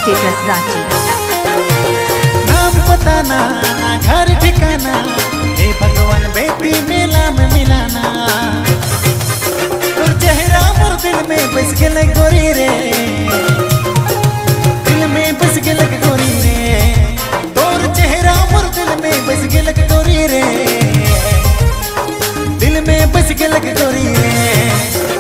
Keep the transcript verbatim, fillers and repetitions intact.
Status Ranchi. नाम बताना ना घर ठिकाना, हे भगवान बेटी मेला में मिलाना।